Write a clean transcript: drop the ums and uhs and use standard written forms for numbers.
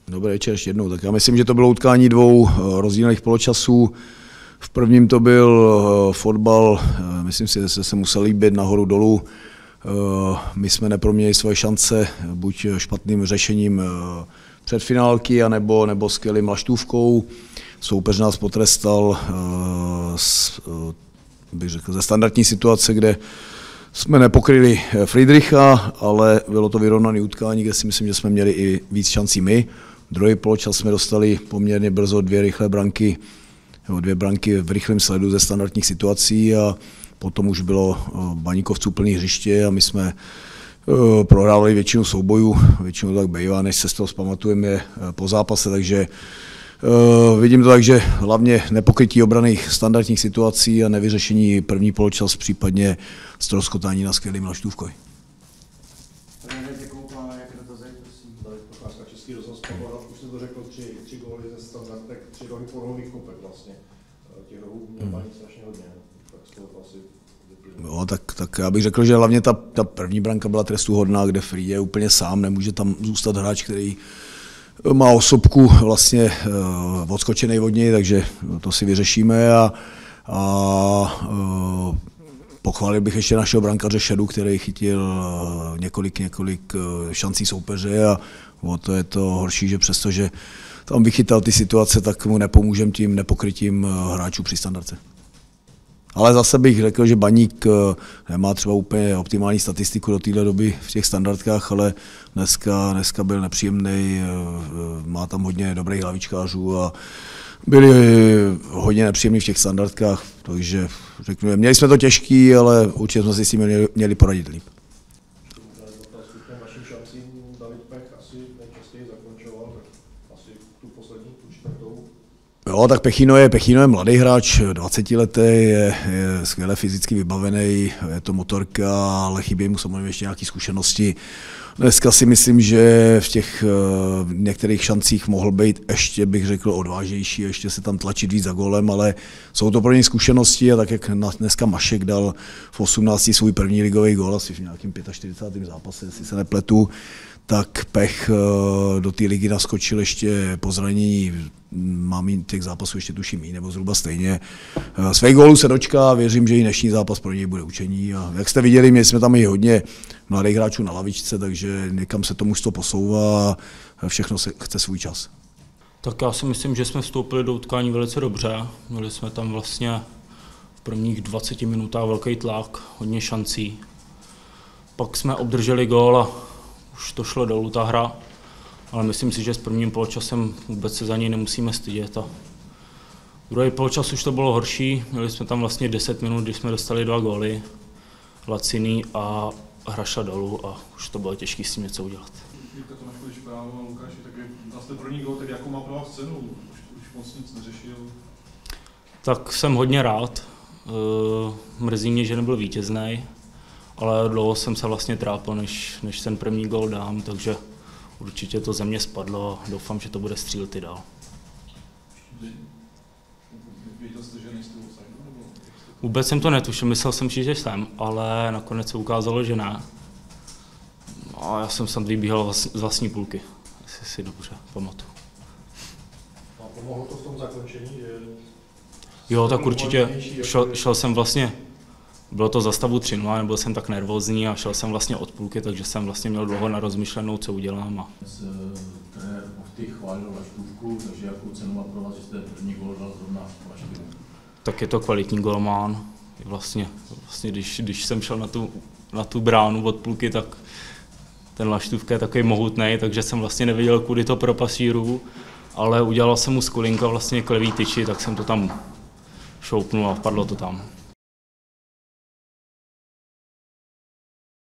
Dobrý večer ještě jednou. Tak já myslím, že to bylo utkání dvou rozdílných poločasů. V prvním to byl fotbal, myslím si, že se musel líbit nahoru dolů. My jsme neproměnili svoje šance buď špatným řešením předfinálky, nebo skvělým laštůvkou. Soupeř nás potrestal bych řekl, ze standardní situace, kde jsme nepokryli Friedricha, ale bylo to vyrovnané utkání, kde si myslím, že jsme měli i víc šancí my. Druhý poločas jsme dostali poměrně brzo dvě branky v rychlém sledu ze standardních situací a potom už bylo Baníkovců plný hřiště a my jsme prohrávali většinu soubojů, většinou tak bývá, než se z toho zpamatujeme po zápase, takže vidím to tak, že hlavně nepokrytí obranných standardních situací a nevyřešení první poločas, případně ztroskotání na skvělým laštůvkoj. Český rozhlas Pavel, už jste to řekl, tři góly ze standardek, 3 rohy po rohových kopech vlastně. Těch rohů měl Baník strašně hodně, tak z toho to asi vyplývá. Jo, tak já bych řekl, že hlavně ta první branka byla trestuhodná, kde Fried je úplně sám, nemůže tam zůstat hráč, který má osobku vlastně odskočený od něj, takže to si vyřešíme a pochválil bych ještě našeho brankaře Šedu, který chytil několik šancí soupeře a to je to horší, že přestože tam vychytal ty situace, tak mu nepomůžeme tím nepokrytím hráčů při standardce. Ale zase bych řekl, že Baník nemá třeba úplně optimální statistiku do téhle doby v těch standardkách, ale dneska byl nepříjemný, má tam hodně dobrých hlavičkářů a byli hodně nepříjemní v těch standardkách, takže řeknu, měli jsme to těžký, ale určitě jsme si s tím měli poradit líp. Vaším šancím David Pech asi nejčastěji zakončoval, tak asi tu poslední, tu čtvrtou. Jo, tak Pechino je mladý hráč, 20letý, je skvěle fyzicky vybavený, je to motorka, ale chybí mu samozřejmě ještě nějaké zkušenosti. Dneska si myslím, že v těch některých šancích mohl být ještě, bych řekl, odvážnější, ještě se tam tlačit víc za gólem, ale jsou to pro něj zkušenosti a tak, jak dneska Mašek dal v 18. svůj první ligový gól, asi v nějakém 45. zápase, jestli se nepletu, tak Pech do té ligy naskočil ještě po zranění, mám těch zápasů ještě tuším nebo zhruba stejně. Svých gólů se dočká, věřím, že i dnešní zápas pro něj bude učení. A jak jste viděli, měli jsme tam i hodně mladých hráčů na lavičce, takže někam se to mužstvo posouvá a všechno se chce svůj čas. Tak já si myslím, že jsme vstoupili do utkání velice dobře. Měli jsme tam vlastně v prvních 20 minutách velký tlak, hodně šancí. Pak jsme obdrželi gól a už to šlo dolů ta hra, ale myslím si, že s prvním poločasem vůbec se za něj nemusíme stydět. Druhý poločas už to bylo horší, měli jsme tam vlastně 10 minut, kdy jsme dostali 2 góly, Laciný a Hraša dolů a už to bylo těžké s tím něco udělat. Teďka to naškodíš právo, Lukáši, tak vlastně první gól, tak jakou má pro vás cenu? Už moc nic neřešil. Tak jsem hodně rád, mrzí mě, že nebyl vítězný. Ale dlouho jsem se vlastně trápil, než ten první gól dám, takže určitě to ze mě spadlo a doufám, že to bude střílet i dál. Věděl jste, že nejste offside? Vůbec jsem to netušil, myslel jsem si, že jsem, ale nakonec se ukázalo, že ne. A já jsem snad vybíhal z vlastní půlky, jestli si dobře pamatuju. A pomohlo to v tom zakončení, že... Jo, tak určitě šel jsem vlastně. Bylo to za stavu 3-0, nebyl jsem tak nervózní a šel jsem vlastně od půlky, takže jsem vlastně měl dlouho na rozmyšlenou, co udělám. Trenér Mofty chválil laštůvku, takže jakou cenu má pro vás, že jste první gól dal zrovna laštůvku? Tak je to kvalitní golman. Vlastně když jsem šel na tu bránu od půlky, tak ten laštůvka je takový mohutný, takže jsem vlastně nevěděl, kudy to propasíru, ale udělal jsem mu z kolinka vlastně k levý tyči, tak jsem to tam šoupnul a padlo to tam.